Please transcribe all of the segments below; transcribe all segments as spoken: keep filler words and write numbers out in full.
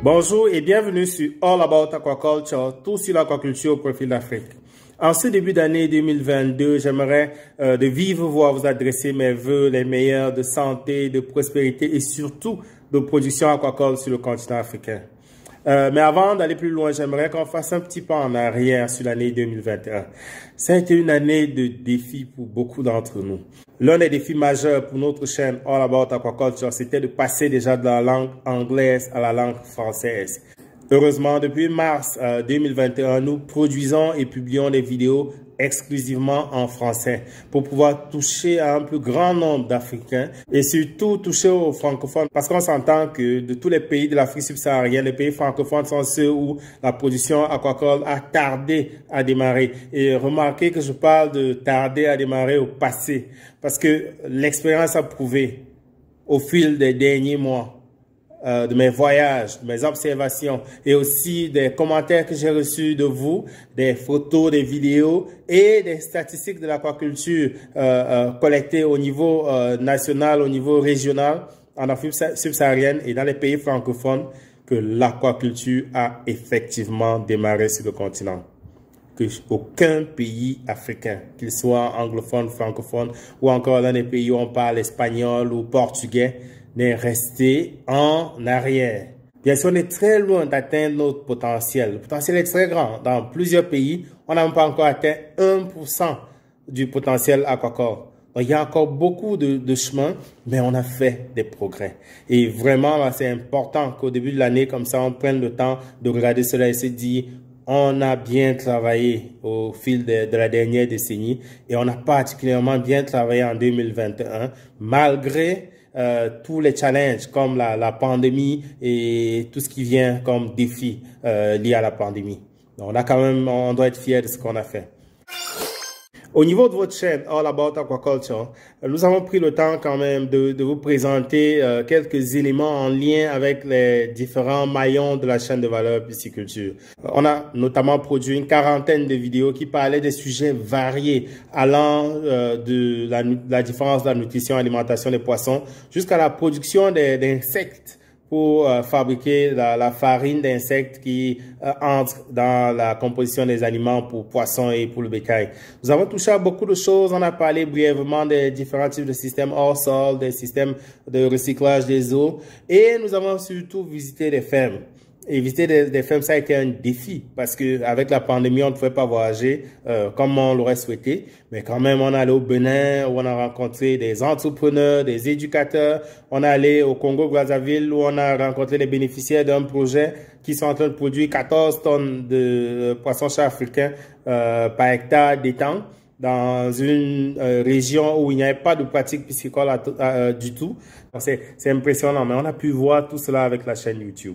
Bonjour et bienvenue sur All About Aquaculture, tout sur l'aquaculture au profil d'Afrique. En ce début d'année deux mille vingt-deux, j'aimerais euh, de vive voix vous adresser mes vœux les meilleurs de santé, de prospérité et surtout de production aquacole sur le continent africain. Euh, mais avant d'aller plus loin, j'aimerais qu'on fasse un petit pas en arrière sur l'année deux mille vingt et un. Ça a été une année de défis pour beaucoup d'entre nous. L'un des défis majeurs pour notre chaîne All About Aquaculture, c'était de passer déjà de la langue anglaise à la langue française. Heureusement, depuis mars euh, deux mille vingt et un, nous produisons et publions des vidéos exclusivement en français pour pouvoir toucher à un plus grand nombre d'Africains et surtout toucher aux francophones parce qu'on s'entend que de tous les pays de l'Afrique subsaharienne, les pays francophones sont ceux où la production aquacole a tardé à démarrer. Et remarquez que je parle de tarder à démarrer au passé parce que l'expérience a prouvé au fil des derniers mois Euh, de mes voyages, de mes observations et aussi des commentaires que j'ai reçus de vous, des photos, des vidéos et des statistiques de l'aquaculture euh, euh, collectées au niveau euh, national, au niveau régional, en Afrique subsaharienne et dans les pays francophones, que l'aquaculture a effectivement démarré sur le continent. Que aucun pays africain, qu'il soit anglophone, francophone ou encore dans les pays où on parle espagnol ou portugais, n'est resté en arrière. Bien sûr, on est très loin d'atteindre notre potentiel. Le potentiel est très grand. Dans plusieurs pays, on n'a même pas encore atteint un pour cent du potentiel aquacole. Donc, il y a encore beaucoup de, de chemin, mais on a fait des progrès. Et vraiment, c'est important qu'au début de l'année, comme ça, on prenne le temps de regarder cela et se dire, on a bien travaillé au fil de, de la dernière décennie et on a particulièrement bien travaillé en deux mille vingt et un, malgré Euh, tous les challenges comme la, la pandémie et tout ce qui vient comme défi euh, lié à la pandémie. Donc, on a quand même, on doit être fier de ce qu'on a fait. Au niveau de votre chaîne All About Aquaculture, nous avons pris le temps quand même de, de vous présenter euh, quelques éléments en lien avec les différents maillons de la chaîne de valeur pisciculture. On a notamment produit une quarantaine de vidéos qui parlaient des sujets variés allant euh, de, la, de la différence de la nutrition et alimentation des poissons jusqu'à la production d'insectes pour euh, fabriquer la, la farine d'insectes qui euh, entre dans la composition des aliments pour poissons et pour le bétail. Nous avons touché à beaucoup de choses. On a parlé brièvement des différents types de systèmes hors sol, des systèmes de recyclage des eaux et nous avons surtout visité des fermes. Et visiter des, des fermes, ça a été un défi parce que avec la pandémie, on ne pouvait pas voyager euh, comme on l'aurait souhaité. Mais quand même, on est allé au Bénin où on a rencontré des entrepreneurs, des éducateurs. On est allé au Congo-Brazzaville où on a rencontré les bénéficiaires d'un projet qui sont en train de produire quatorze tonnes de poissons-chats africains euh, par hectare d'étang dans une euh, région où il n'y avait pas de pratique piscicole à, à, à, du tout. C'est impressionnant, mais on a pu voir tout cela avec la chaîne YouTube.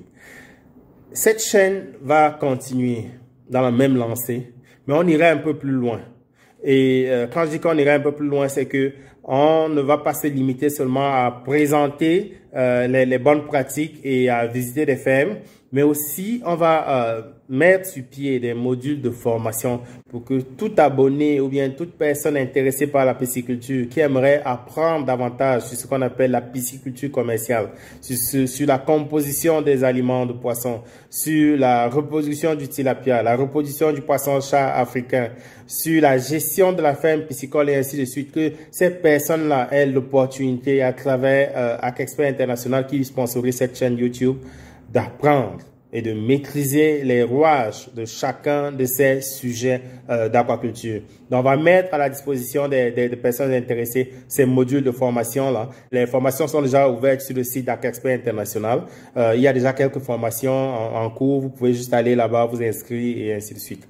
Cette chaîne va continuer dans la même lancée, mais on irait un peu plus loin. Et euh, quand je dis qu'on irait un peu plus loin, c'est que on ne va pas se limiter seulement à présenter euh, les, les bonnes pratiques et à visiter des fermes, mais aussi on va euh, mettre sur pied des modules de formation pour que tout abonné ou bien toute personne intéressée par la pisciculture qui aimerait apprendre davantage sur ce qu'on appelle la pisciculture commerciale, sur, sur, sur la composition des aliments de poissons, sur la reproduction du tilapia, la reproduction du poisson-chat africain, sur la gestion de la ferme piscicole et ainsi de suite, que ces personnes-là aient l'opportunité à travers euh, Aquexpert International qui sponsorise cette chaîne YouTube d'apprendre et de maîtriser les rouages de chacun de ces sujets euh, d'aquaculture. Donc, on va mettre à la disposition des, des, des personnes intéressées ces modules de formation-là. Les formations sont déjà ouvertes sur le site d'Aquexpert International. Euh, il y a déjà quelques formations en, en cours. Vous pouvez juste aller là-bas, vous inscrire et ainsi de suite.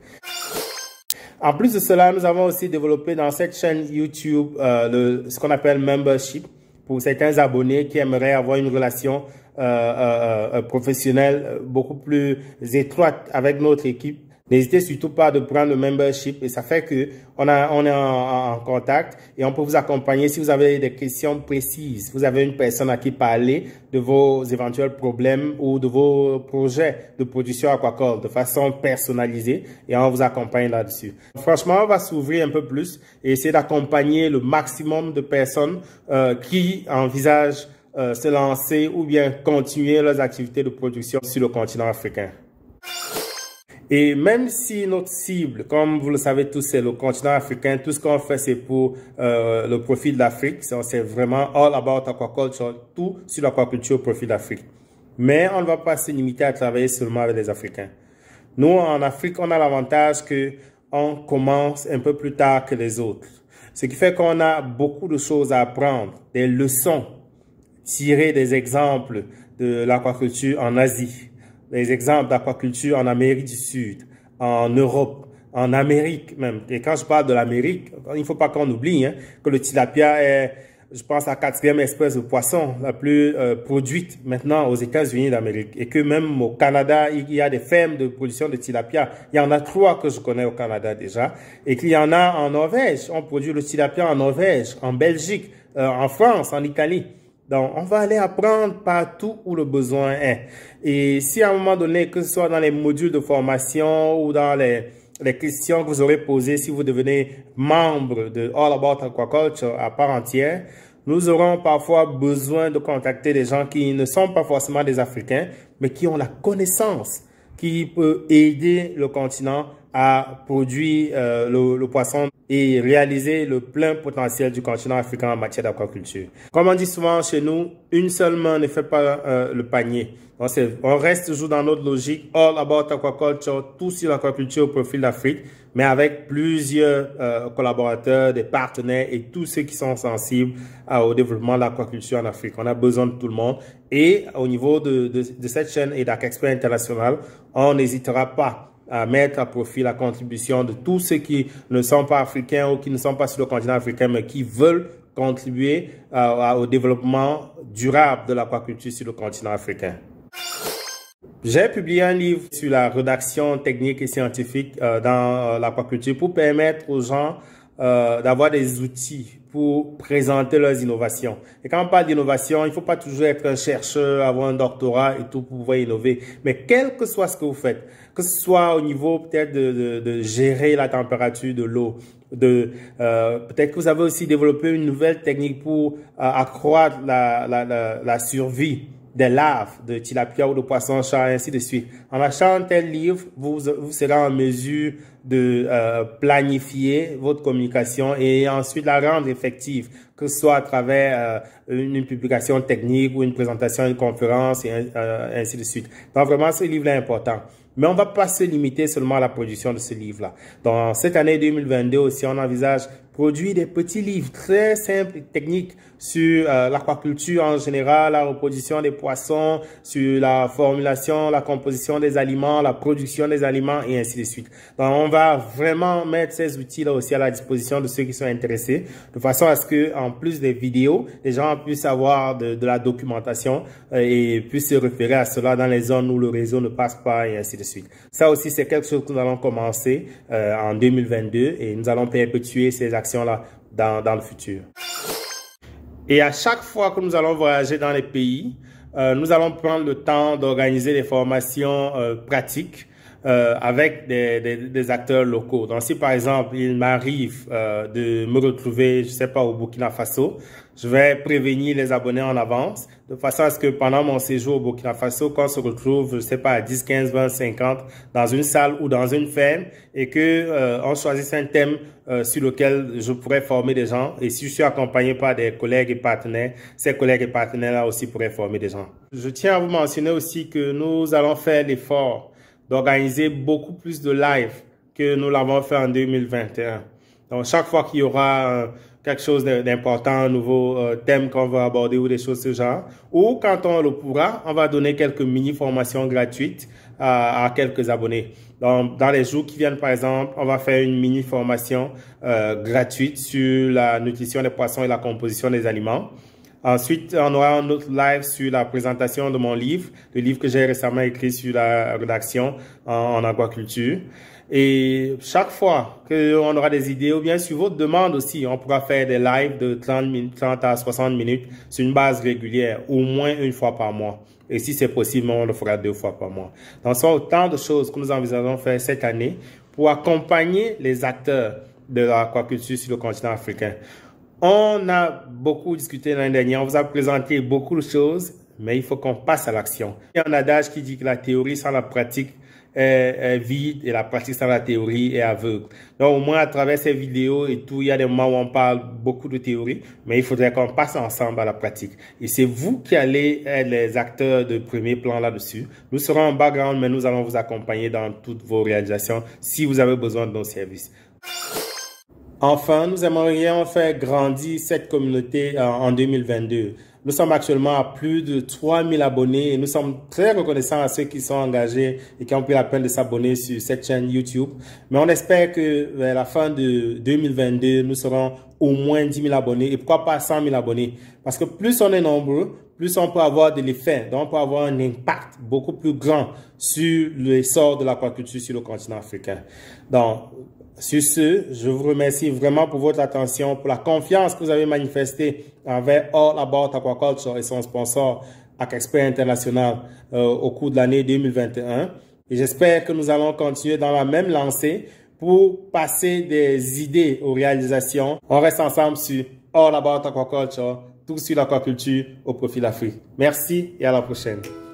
En plus de cela, nous avons aussi développé dans cette chaîne YouTube euh, le, ce qu'on appelle membership pour certains abonnés qui aimeraient avoir une relation euh, euh, euh, professionnelle beaucoup plus étroite avec notre équipe. N'hésitez surtout pas de prendre le membership et ça fait que on a on est en, en contact et on peut vous accompagner si vous avez des questions précises. Vous avez une personne à qui parler de vos éventuels problèmes ou de vos projets de production aquacole de façon personnalisée et on vous accompagne là-dessus. Franchement, on va s'ouvrir un peu plus et essayer d'accompagner le maximum de personnes euh, qui envisagent euh, se lancer ou bien continuer leurs activités de production sur le continent africain. Et même si notre cible, comme vous le savez tous, c'est le continent africain, tout ce qu'on fait, c'est pour euh, le profit de l'Afrique. C'est vraiment all about aquaculture, tout sur l'aquaculture au profit de l'Afrique. Mais on ne va pas se limiter à travailler seulement avec les Africains. Nous, en Afrique, on a l'avantage que on commence un peu plus tard que les autres. Ce qui fait qu'on a beaucoup de choses à apprendre, des leçons, tirer des exemples de l'aquaculture en Asie, des exemples d'aquaculture en Amérique du Sud, en Europe, en Amérique même. Et quand je parle de l'Amérique, il ne faut pas qu'on oublie hein, que le tilapia est, je pense, la quatrième espèce de poisson la plus euh, produite maintenant aux États-Unis d'Amérique. Et que même au Canada, il y a des fermes de production de tilapia. Il y en a trois que je connais au Canada déjà. Et qu'il y en a en Norvège. On produit le tilapia en Norvège, en Belgique, euh, en France, en Italie. Donc, on va aller apprendre partout où le besoin est. Et si à un moment donné, que ce soit dans les modules de formation ou dans les, les questions que vous aurez posées si vous devenez membre de All About Aquaculture à part entière, nous aurons parfois besoin de contacter des gens qui ne sont pas forcément des Africains, mais qui ont la connaissance qui peut aider le continent à produire euh, le, le poisson et réaliser le plein potentiel du continent africain en matière d'aquaculture. Comme on dit souvent chez nous, une seule main ne fait pas euh, le panier. Donc on reste toujours dans notre logique, all about aquaculture, tout sur l'aquaculture au profil d'Afrique, mais avec plusieurs euh, collaborateurs, des partenaires et tous ceux qui sont sensibles euh, au développement de l'aquaculture en Afrique. On a besoin de tout le monde. Et au niveau de, de, de cette chaîne et d'Aquexpert International, on n'hésitera pas à mettre à profit la contribution de tous ceux qui ne sont pas africains ou qui ne sont pas sur le continent africain, mais qui veulent contribuer euh, au développement durable de l'aquaculture sur le continent africain. J'ai publié un livre sur la rédaction technique et scientifique euh, dans euh, l'aquaculture pour permettre aux gens euh, d'avoir des outils pour présenter leurs innovations. Et quand on parle d'innovation, il ne faut pas toujours être un chercheur, avoir un doctorat et tout pour pouvoir innover. Mais quel que soit ce que vous faites, que ce soit au niveau peut-être de, de, de gérer la température de l'eau, de euh, peut-être que vous avez aussi développé une nouvelle technique pour euh, accroître la, la, la, la survie des larves de tilapia ou de poisson-chat, et ainsi de suite. En achetant un tel livre, vous, vous serez en mesure de euh, planifier votre communication et ensuite la rendre effective, que ce soit à travers euh, une, une publication technique ou une présentation, une conférence, et euh, ainsi de suite. Donc vraiment, ce livre est important. Mais on ne va pas se limiter seulement à la production de ce livre-là. Dans cette année deux mille vingt-deux aussi, on envisage produire des petits livres très simples et techniques sur euh, l'aquaculture en général, la reproduction des poissons, sur la formulation, la composition des aliments, la production des aliments et ainsi de suite. Donc, on va vraiment mettre ces outils-là aussi à la disposition de ceux qui sont intéressés, de façon à ce que, en plus des vidéos, les gens puissent avoir de, de la documentation euh, et puissent se référer à cela dans les zones où le réseau ne passe pas et ainsi de suite. Ça aussi, c'est quelque chose que nous allons commencer euh, en deux mille vingt-deux et nous allons perpétuer ces actions-là dans, dans le futur. Et à chaque fois que nous allons voyager dans les pays, euh, nous allons prendre le temps d'organiser des formations euh, pratiques euh, avec des, des, des acteurs locaux. Donc si par exemple, il m'arrive euh, de me retrouver, je sais pas, au Burkina Faso, je vais prévenir les abonnés en avance, de façon à ce que pendant mon séjour au Burkina Faso, quand on se retrouve, je sais pas, à dix, quinze, vingt, cinquante, dans une salle ou dans une ferme, et que euh, on choisisse un thème euh, sur lequel je pourrais former des gens. Et si je suis accompagné par des collègues et partenaires, ces collègues et partenaires-là aussi pourraient former des gens. Je tiens à vous mentionner aussi que nous allons faire l'effort d'organiser beaucoup plus de live que nous l'avons fait en deux mille vingt et un. Donc, chaque fois qu'il y aura euh, quelque chose d'important, un nouveau euh, thème qu'on va aborder ou des choses de ce genre, ou quand on le pourra, on va donner quelques mini-formations gratuites à, à quelques abonnés. Donc, dans les jours qui viennent, par exemple, on va faire une mini-formation euh, gratuite sur la nutrition des poissons et la composition des aliments. Ensuite, on aura un autre live sur la présentation de mon livre, le livre que j'ai récemment écrit sur la rédaction en, en aquaculture. Et chaque fois qu'on aura des idées, ou bien sur votre demande aussi, on pourra faire des lives de trente minutes, trente à soixante minutes sur une base régulière, au moins une fois par mois. Et si c'est possible, on le fera deux fois par mois. Donc, ce sont autant de choses que nous envisageons faire cette année pour accompagner les acteurs de l'aquaculture sur le continent africain. On a beaucoup discuté l'année dernière, on vous a présenté beaucoup de choses, mais il faut qu'on passe à l'action. Il y a un adage qui dit que la théorie sans la pratique est, est vide et la pratique sans la théorie est aveugle. Donc au moins à travers ces vidéos et tout, il y a des moments où on parle beaucoup de théorie, mais il faudrait qu'on passe ensemble à la pratique. Et c'est vous qui allez être les acteurs de premier plan là-dessus. Nous serons en background, mais nous allons vous accompagner dans toutes vos réalisations si vous avez besoin de nos services. Enfin, nous aimerions faire grandir cette communauté en deux mille vingt-deux. Nous sommes actuellement à plus de trois mille abonnés et nous sommes très reconnaissants à ceux qui sont engagés et qui ont pris la peine de s'abonner sur cette chaîne YouTube. Mais on espère que vers la fin de deux mille vingt-deux, nous serons au moins dix mille abonnés et pourquoi pas cent mille abonnés. Parce que plus on est nombreux, plus on peut avoir de l'effet, donc on peut avoir un impact beaucoup plus grand sur l'essor de l'aquaculture sur le continent africain. Donc, sur ce, je vous remercie vraiment pour votre attention, pour la confiance que vous avez manifestée envers All About Aquaculture et son sponsor Aquexpert International euh, au cours de l'année deux mille vingt et un. Et j'espère que nous allons continuer dans la même lancée pour passer des idées aux réalisations. On reste ensemble sur All About Aquaculture, tout sur l'aquaculture au profit de l'Afrique. Merci et à la prochaine.